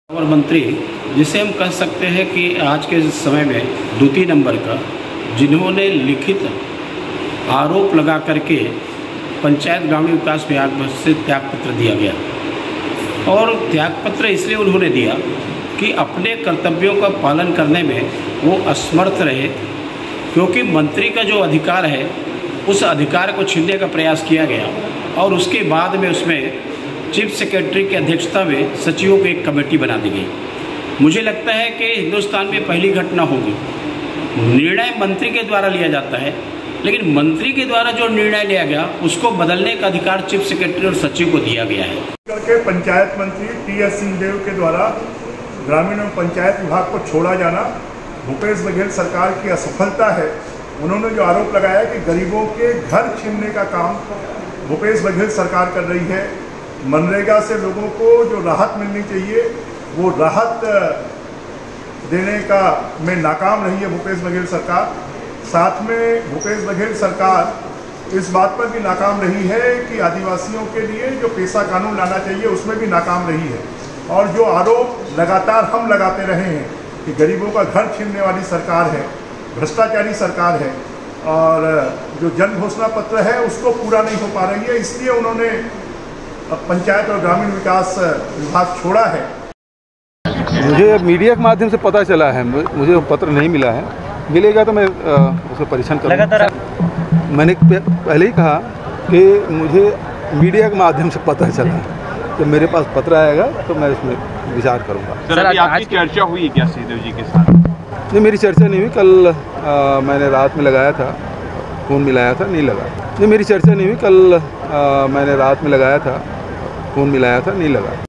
और मंत्री जिसे हम कह सकते हैं कि आज के समय में द्वितीय नंबर का, जिन्होंने लिखित आरोप लगा करके पंचायत ग्रामीण विकास विभाग से त्यागपत्र दिया गया। और त्यागपत्र इसलिए उन्होंने दिया कि अपने कर्तव्यों का पालन करने में वो असमर्थ रहे, क्योंकि मंत्री का जो अधिकार है उस अधिकार को छीनने का प्रयास किया गया। और उसके बाद में उसमें चीफ सेक्रेटरी की अध्यक्षता में सचिवों की एक कमेटी बना दी गई। मुझे लगता है कि हिंदुस्तान में पहली घटना होगी। निर्णय मंत्री के द्वारा लिया जाता है, लेकिन मंत्री के द्वारा जो निर्णय लिया गया उसको बदलने का अधिकार चीफ सेक्रेटरी और सचिव को दिया गया है। करके पंचायत मंत्री टी.एस. सिंहदेव के द्वारा ग्रामीण एवं पंचायत विभाग को छोड़ा जाना भूपेश बघेल सरकार की असफलता है। उन्होंने जो आरोप लगाया कि गरीबों के घर छीनने का काम भूपेश बघेल सरकार कर रही है। मनरेगा से लोगों को जो राहत मिलनी चाहिए वो राहत देने का में नाकाम रही है भूपेश बघेल सरकार। साथ में भूपेश बघेल सरकार इस बात पर भी नाकाम रही है कि आदिवासियों के लिए जो पेशा कानून लाना चाहिए उसमें भी नाकाम रही है। और जो आरोप लगातार हम लगाते रहे हैं कि गरीबों का घर छीनने वाली सरकार है, भ्रष्टाचारी सरकार है, और जो जन घोषणा पत्र है उसको पूरा नहीं हो पा रही है, इसलिए उन्होंने पंचायत और ग्रामीण विकास विभाग छोड़ा है। मुझे मीडिया के माध्यम से पता चला है, मुझे वो पत्र नहीं मिला है। मिलेगा तो मैं उसका परीक्षण करूँगा। मैंने पहले ही कहा कि मुझे मीडिया के माध्यम से पता चला है, तो मेरे पास पत्र आएगा तो मैं इसमें विचार करूँगा। सर, अभी आपकी चर्चा हुई क्या सिंहदेव जी के साथ? नहीं, मेरी चर्चा नहीं हुई। कल मैंने रात में लगाया था, फ़ोन मिलाया था, नहीं लगा। नहीं, मेरी चर्चा नहीं हुई। कल मैंने रात में लगाया था, फ़ोन मिलाया था, नहीं लगा।